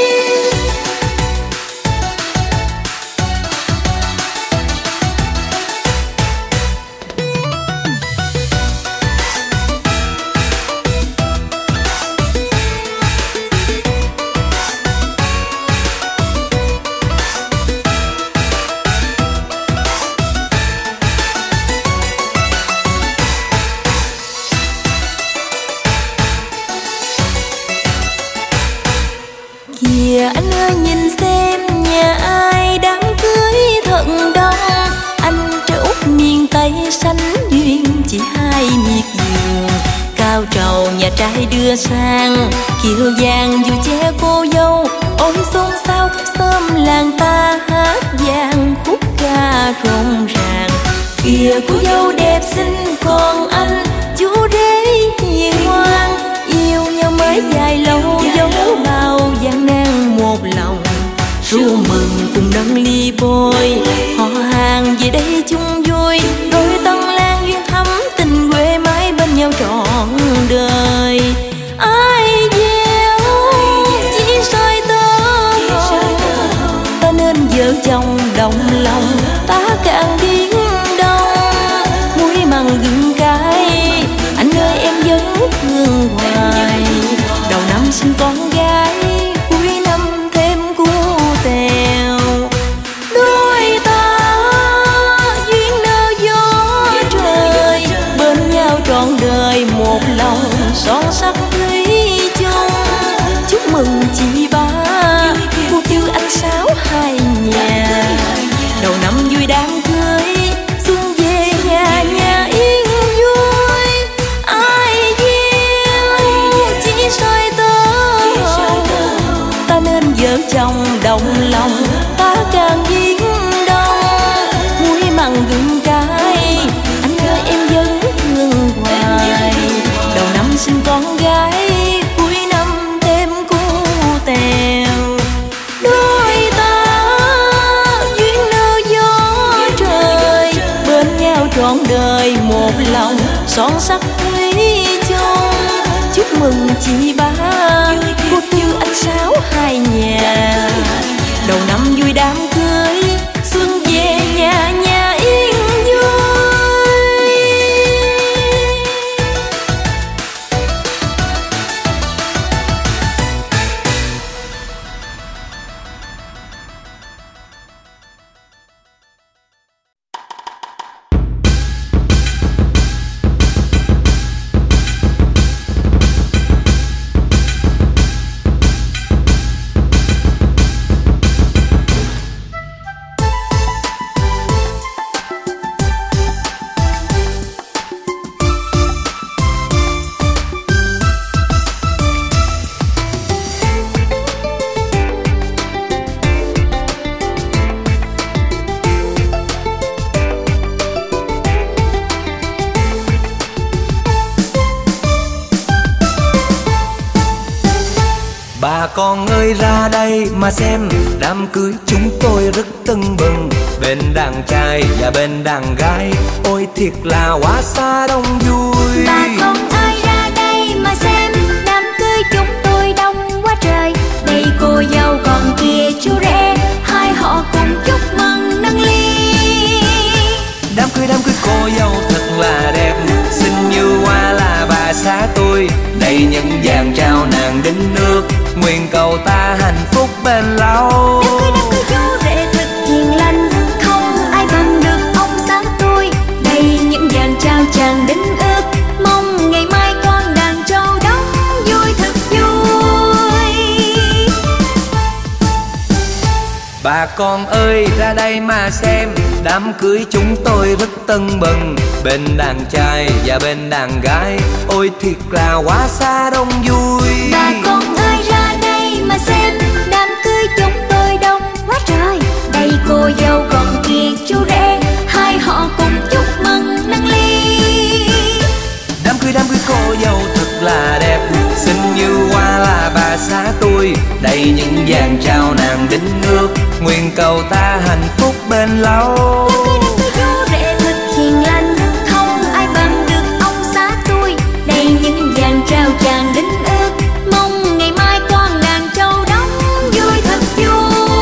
Kìa anh ơi nhìn xem nhà ai đám cưới thật đông. Anh trở út miền Tây sánh duyên chỉ hai miệt vườn. Cao trầu nhà trai đưa sang, kiều vàng dù che cô dâu. Ôi xôn xao khắp xóm làng ta hát vang khúc ca rộn ràng. Kìa cô dâu đẹp xinh còn anh chú rể hiền ngoan. Yêu nhau mới dài lâu dấu bao gian nan một lòng. Ru mừng cùng nâng ly bôi, họ hàng về đây chung vui. Đôi tân lan duyên thắm tình quê mãi bên nhau trọn đời. Ai gieo chỉ soi tơ, ta nên vợ chồng đồng lòng. Ta càng biến đông muối mặn gừng cay, anh ơi em vẫn thương hoài. Đầu năm sinh con gái, cuối năm thêm cu tèo. Đôi ta duyên nơ gió trời, bên nhau trọn đời một lòng. Son sắc thủy chung chúc mừng chị ba, cô Tư anh Sáu hai nhà. Đầu năm vui đám cưới, xuân về nhà nhà yên vui. Ai gieo chỉ soi tơ, ta nên vợ chồng đồng lòng. Ta càng biến đông muối mặn gừng cay, anh ơi em vẫn thương hoài. Đầu năm sinh con gái, cuối năm thêm cu tèo. Đôi ta duyên nơ gió trời, bên nhau trọn đời một lòng. Son sắc thủy chung chúc mừng chị ba, cô Tư anh Sáu hai nhà. Đầu năm vui đám cưới, xuân về nhà nhà yên vui. con ơi ra đây mà xem, đám cưới chúng tôi rất tưng bừng. Bên đàn trai và bên đàn gái, ôi thiệt là quá xa đông vui. Bà con ơi ra đây mà xem, đám cưới chúng tôi đông quá trời. Đây cô dâu còn kia chú rể, hai họ cùng chúc mừng nâng ly. Đám cưới đám cưới cô dâu thật là đẹp, xinh như hoa là bà xã tôi. Đây những vàng trao nàng đính nước, nguyện cầu ta hạnh phúc bền lâu. Đám cưới đám cưới chú rể thật hiền lành, không ai bằng được ông xã tôi. Đây những vàng trao chàng đính ước, mong ngày mai con đàn trâu đóng vui thật vui. Bà con ơi ra đây mà xem, đám cưới chúng tôi rất tưng bừng. Bên đàn trai và bên đàn gái, ôi thiệt là quá xa đông vui. Bà con ơi ra đây mà xem, đám cưới chúng tôi đông quá trời. Đây cô dâu còn kia chú rể, hai họ cùng chúc mừng nâng ly. Đám cưới đám cưới cô dâu thật là đẹp, xinh như hoa là bà xã tôi. Đây những vàng trao nàng đính nước, nguyện cầu ta hạnh phúc bền lâu. Đám cưới đám cưới chú rể thật hiền lành, không ai bằng được ông xã tôi. Đây những vàng trao chàng đính ước, mong ngày mai con đàn trâu đóng vui thật vui.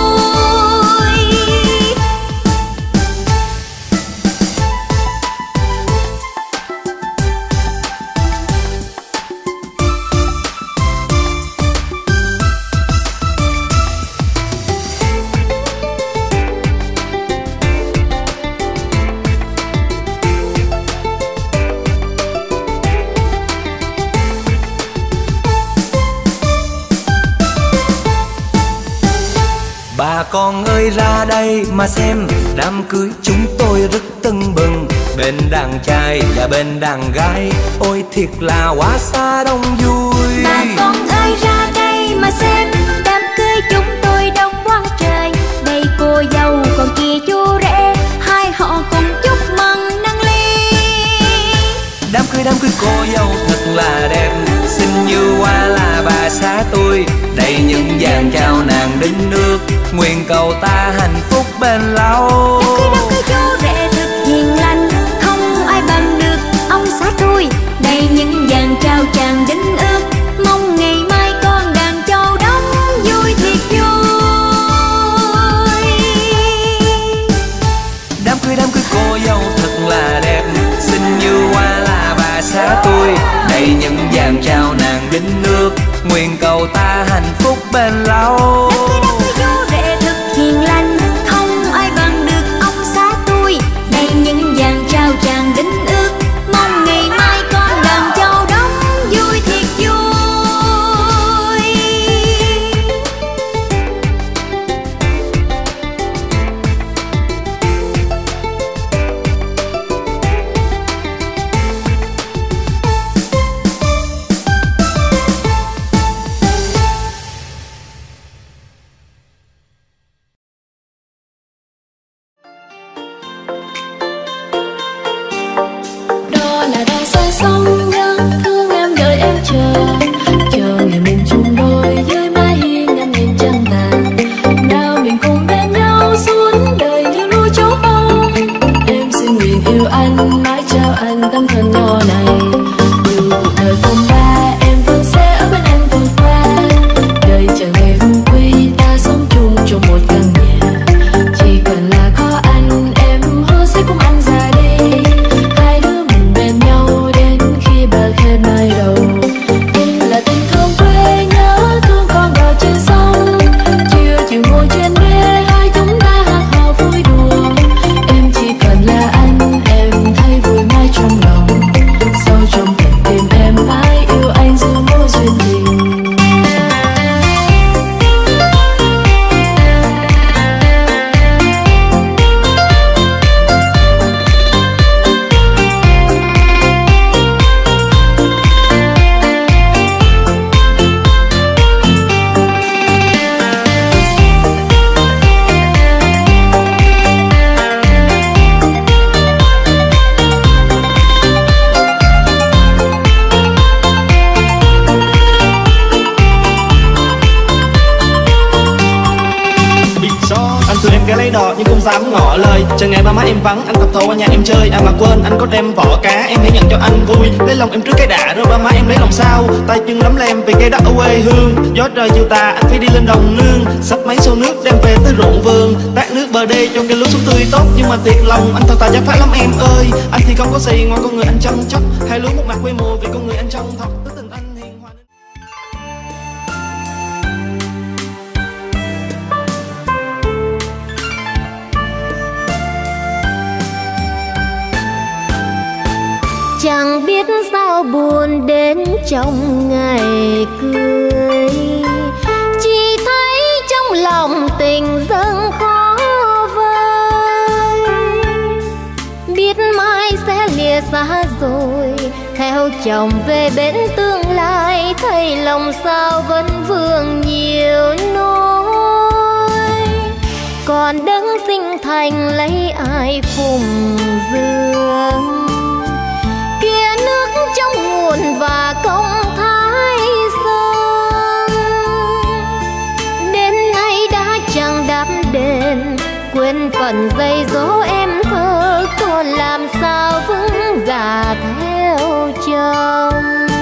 Bà con ơi ra đây mà xem, đám cưới chúng tôi rất tưng bừng. Bên đàn trai và bên đàn gái, ôi thiệt là quá xa đông vui. Bà con ơi ra đây mà xem, đám cưới chúng tôi đông quá trời. Đây cô dâu còn kia chú rể, hai họ cùng chúc mừng nâng ly. Đám cưới đám cưới cô dâu thật là đẹp, xinh như hoa là bà xã tôi. Đây những vàng trao nàng đính nước, nguyện cầu ta hạnh phúc bền lâu. Đám cưới đám cưới chú rể thật hiền lành, không ai bằng được ông xã tôi. Đây những vàng trao chàng đính ước, mong ngày mai con đàn trâu đóng vui thiệt vui. Đám cưới đám cưới cô dâu thật là đẹp, xinh như hoa là bà xã tôi. Đây những vàng trao nàng đính nước, nguyện cầu ta hạnh phúc bền lâu. Đám cưới đám cưới chú rể thật hiền lành, không ai bằng được ông xã tôi. Đây những vàng trao chàng đính ước, mong ngày mai con đàn trâu đóng vui thiệt vui. Anh tụi em ghé lấy đò nhưng không dám ngỏ lời. Chờ ngày ba má em vắng, anh tập thổ qua nhà em chơi. À mà quên anh có đem vỏ cá, em hãy nhận cho anh vui. Lấy lòng em trước cái đã rồi ba má em lấy lòng sau. Tay chân lắm lem vì cây đất ở quê hương. Gió trời chiều tà anh phải đi lên đồng nương. Xách mấy xô nước đem về tới ruộng vườn. Tát nước bờ đê cho cây lúa xuống tươi tốt. Nhưng mà thiệt lòng anh thật tà giác phát lắm em ơi. Anh thì không có gì ngoài con người anh chăm chóc. Hai lúa một mặt quê mùa vì con người anh trong thật. Tính tình anh hiền hòa. Chẳng biết sao buồn đến trong ngày cưới, chỉ thấy trong lòng tình dâng khó vơi. Biết mai sẽ lìa xa rồi, theo chồng về bên tương lai, thấy lòng sao vẫn vương nhiều nỗi. Còn đấng sinh thành lấy ai phụng dưỡng, kia nước trong nguồn và công thái sơn. Đến nay đã chẳng đáp đền, quên phần dây dỗ em thơ, còn làm sao vững dạ theo chồng.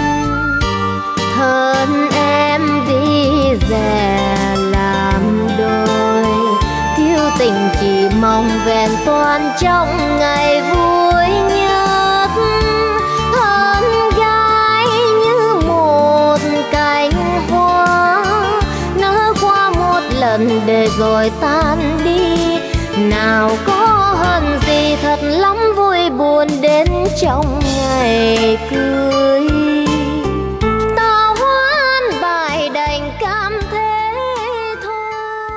Thân em đi rẻ làm đôi, thiếu tình chỉ mong vẹn toàn trong ngày vui nhất. Thân gái như một cánh hoa, nở qua một lần để rồi tan đi. Nào có hận gì, thật lắm vui buồn đến trong ngày cưới. Tao hoan bài đành cam thế thôi.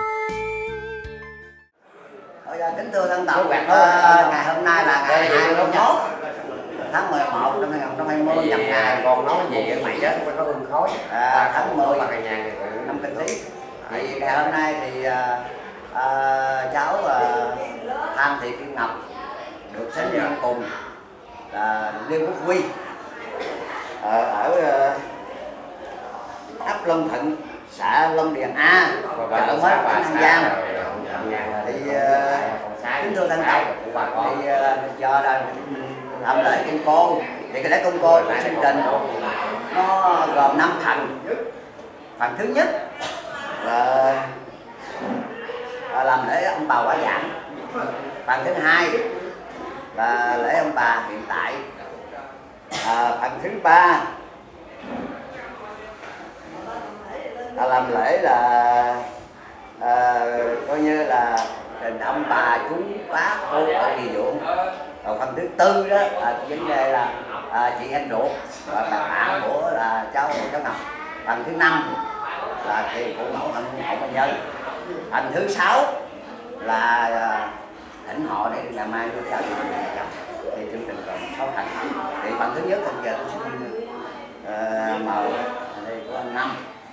Kính thưa thân tộc, uh, ngày hôm nay là ngày hai mươi mốt tháng mười một năm hai nghìn không trăm hai mươi, nhằm ngày còn nói gì mày chết có hương khói à, tháng mười năm năm Canh Tý. Thì ngày hôm nay thì uh, uh, cháu uh, Phan Thị Kim Ngọc được sinh nhật cùng là Liêu Quốc Huy ở, ở uh, ấp Long Thịnh, xã Long Điền A, chợ Mới, tỉnh An Giang. Thì uh, kính thưa thân tộc, thì uh, giờ là làm lễ công cô. Thì cái lễ công cô của chương trình nó gồm năm phần. Phần thứ nhất là uh, làm lễ ông bà quả giảng. Phần thứ hai là lễ ông bà hiện tại. À, phần thứ ba là làm lễ là à, coi như là trình ông bà chú bác cô ở kỳ ruộng. Còn phần thứ tư đó là vấn đề là à, chị em ruột và bà bạn của là cháu cháu Ngọc. Phần thứ năm là tiền phụ mẫu hận hậu bệnh nhân. Phần thứ sáu là à, thỉnh họ để ngày mai cho cháu thì chương trình còn sáu thành. Thì phần thứ nhất thì giờ tôi xin uh, mời đây của anh Năm.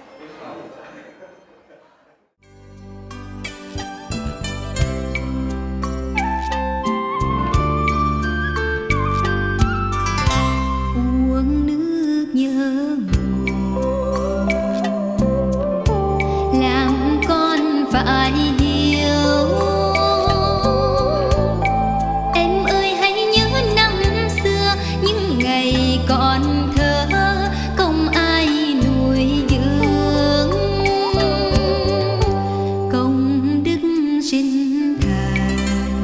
Uống nước nhớ mùa, làm con phải hiểu. Em ơi hãy nhớ năm xưa, những ngày còn thơ không ai nuôi dưỡng. Công đức sinh thành,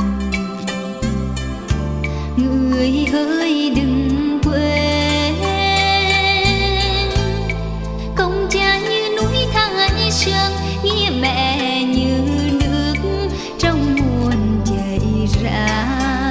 người ơi đừng quên. Công cha như núi Thái Sơn, nghĩa mẹ như nước trong nguồn chảy ra.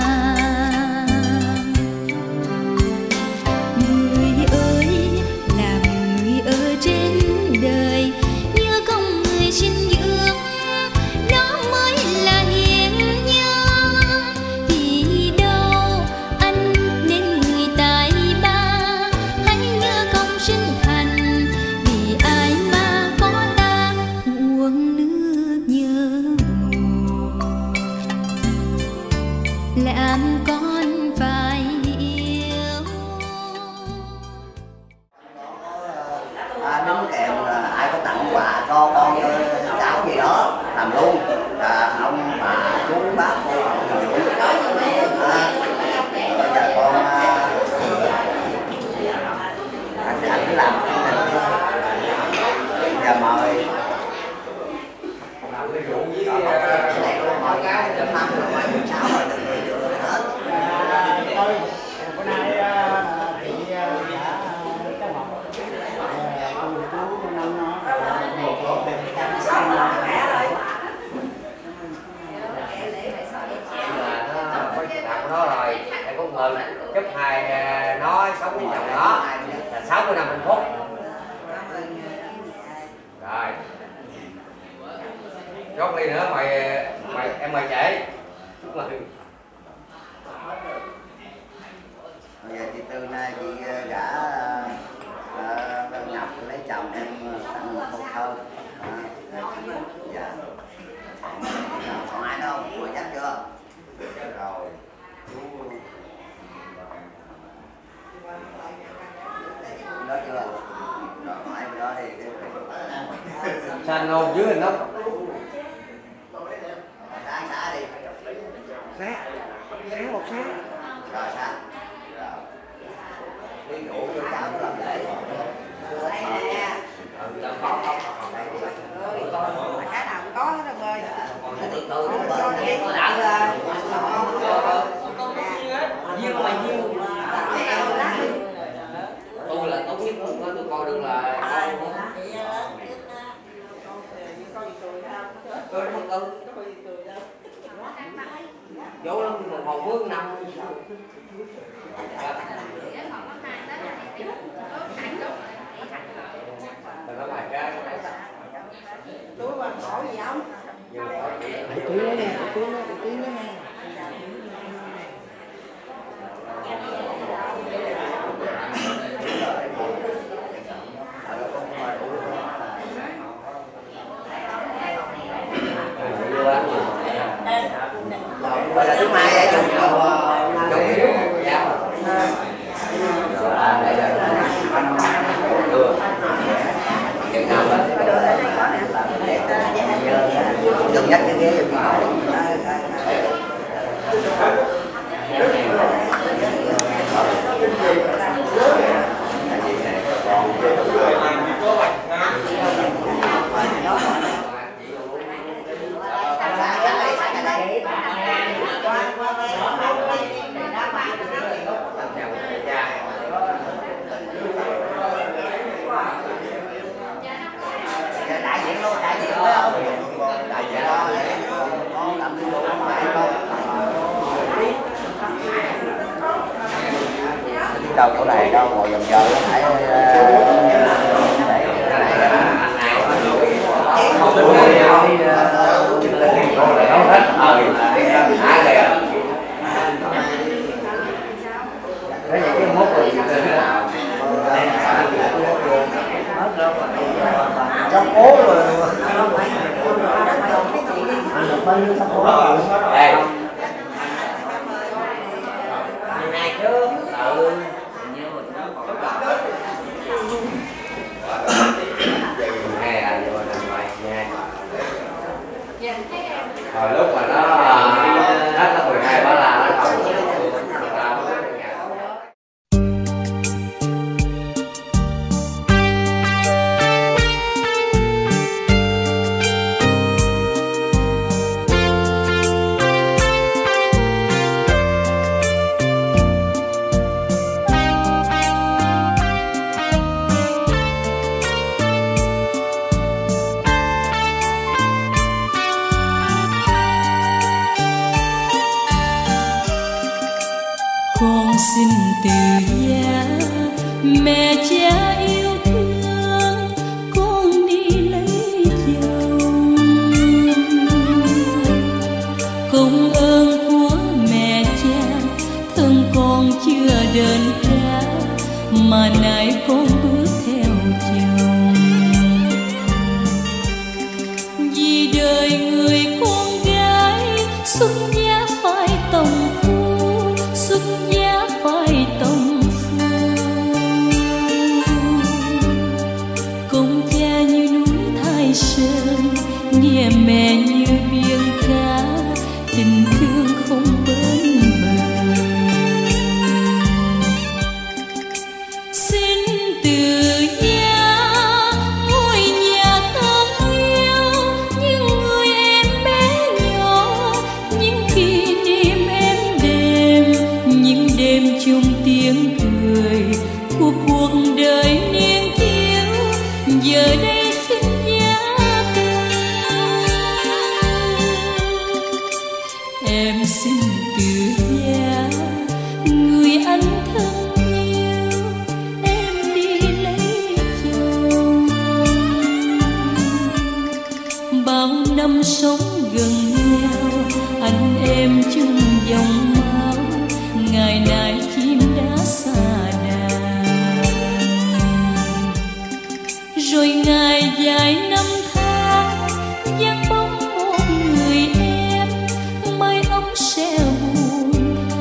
Người ơi làm người ở trên đời, nhớ công người sinh dưỡng, đó mới là hiền nhân. Vì đâu anh nên người tài ba, hãy nhớ công sinh thành, vì ai mà có ta. Uống nước nhớ mùa, làm con phải yêu. À, đứng kèm là ai có tặng quà cho con cháu gì đó làm luôn. là ông bà chú bác cô cậu Vũ à, và con anh anh làm và mời mời cái năm rồi mời mười sáu rồi từng người được hết. Bữa nay chị cháu học cô chú năm nó nó rồi em cũng mừng chúc hai nó sống với chồng nó là sáu mươi năm hạnh phúc. Rồi rót ly nữa mời mời em mời trễ chúc mừng. Bây giờ chị Tư nay chị gả uh, Ngọc lấy chồng em tặng một câu thơ. Dạ. Còn ai đâu mời chắc chưa? Rồi. Đó chưa? Rồi hỏi em đó đi. Xanh không dưới hình đó. Sáng xá đi. Xá. Xá một xá. Rồi xá. Rồi. Đi rượu cho cháu nó làm lễ. Cái nào cũng có hết rồi ơi. Từ từ cho nghe có đã ra. Nhiêu mà nhiêu. Tôi là tốt nhất luôn á, tôi coi được là tôi không ưng. Vô lắm một hồn bước năm. Nó bài ra. Túi mà khổ gì không? Túi nó nè, túi nó, túi nó nè. Bây giờ thứ mai vậy chung chung dạ đây là được chừng nào đó đừng nhắc cái ghế giùm đại diện luôn, đại diện phải không? Đại diện đó để con làm cái đồ không phải không? Đâu chỗ này đâu ngồi vòng vờ phải cái gì cái mốt rồi trong cố rồi ăn được bao nhiêu trong cố đây ngày trước ừ nghe à vô nằm ngoài nghe hồi lúc mà nó hết nó mười hai bả la nó đầu xin từ giá mẹ cha yêu thương con đi lấy chồng công ơn của mẹ cha thương con chưa đền trả mà nay con bước theo chồng vì đời người con gái xuất giá phải tòng phu xuất giá phải tòng phu công cha như núi Thái Sơn nghĩa mẹ như biển em xin từ giá người anh thân yêu, em đi lấy chồng. Bao năm sống gần nhau, anh em chung dòng máu, ngày nay chim đã xa đàn. Rồi ngày dài năm tháng vắng bóng một người em, mây ấm sẽ buồn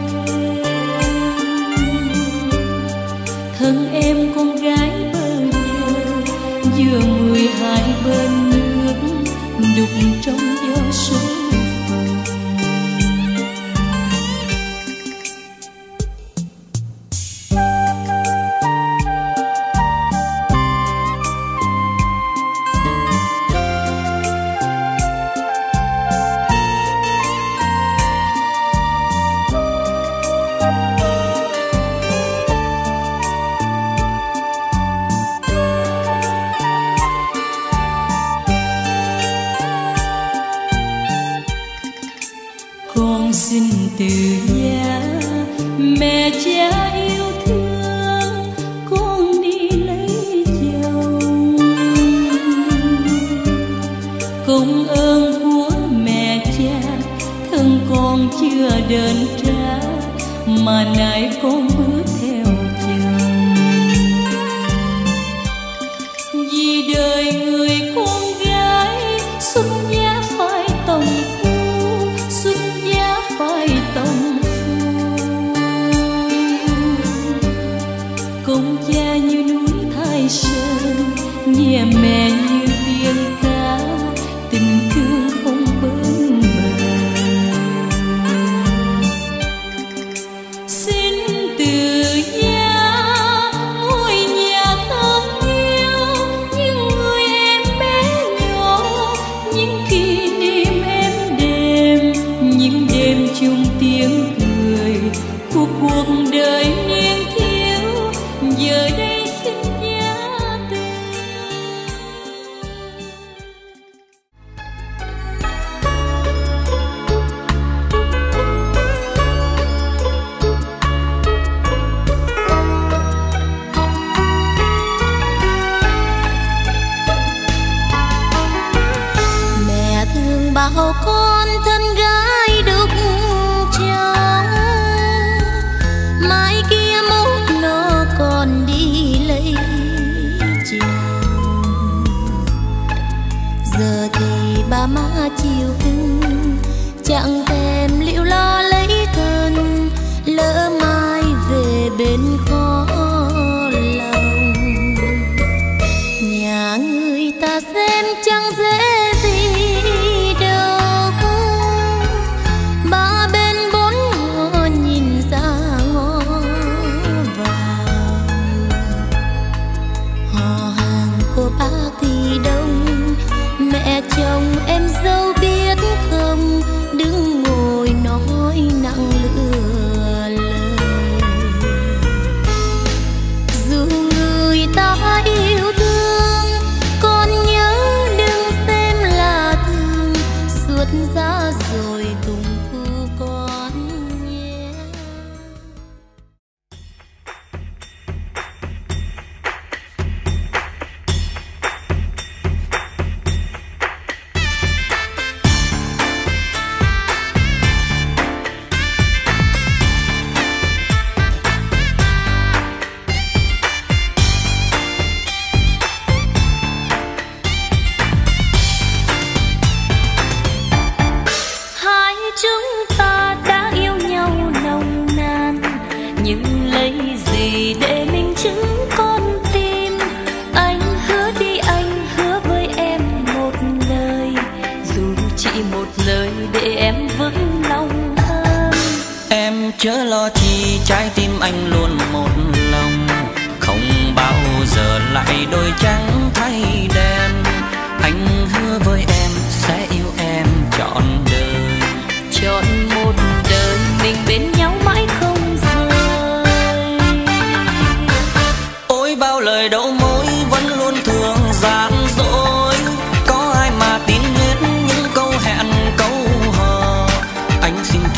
thân em con gái bơ vơ, vừa mười hai bên nước đục trong gió số. Con xin từ giá mẹ cha yêu thương, con đi lấy chồng. Công ơn của mẹ cha thân con chưa đền trả, mà nay con bước theo chồng. Vì đời người con gái xuất giá phải tòng phu, xuất giá phải tòng phu. Công cha như núi Thái Sơn, nhà mẹ như biển cả, tình thương không bến bờ. Xin từ giá ngôi nhà thân yêu, những người em bé nhỏ, những kỷ niệm em đêm, những đêm chung tiếng cười của cuộc đời niên thiếu, giờ đây xin giá từ. Mẹ thương bảo con thân gái đục trong, mai kia mốt nó còn đi lấy chồng. Giờ thì ba má chiều cưng, chẳng thèm liệu lo lấy thân, lỡ mai về bên khó lòng. Nhà người ta xem chẳng dễ gì đâu, ba bên bốn ngõ nhìn ra ngõ vào. Họ hàng của bác thì đông, mẹ chồng em dâu biết không, đứng ngồi nói nặng lựa lời. Dù người ta yêu thương, con nhớ đừng xem là thương, suốt giá rồi cùng phu con nhé. Hai chúng ta đã yêu nhau nồng nàn, nhưng lấy gì để minh chứng con tim. Anh hứa đi, anh hứa với em một lời, dù chỉ một lời để em vững lòng hơn. Em chớ lo chi, trái tim anh luôn một lòng, không bao giờ lại đôi trắng thay đen. Anh hứa với em sẽ yêu em trọn đời, Chọn một đời mình bên nhau mãi không rời. ôi bao lời đầu môi vẫn luôn thường gian dối, có ai mà tin hết những câu hẹn câu hò. Anh xin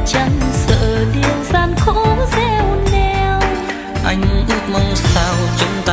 chẳng sợ điều gian khổ gieo neo. Anh ước mong sao chúng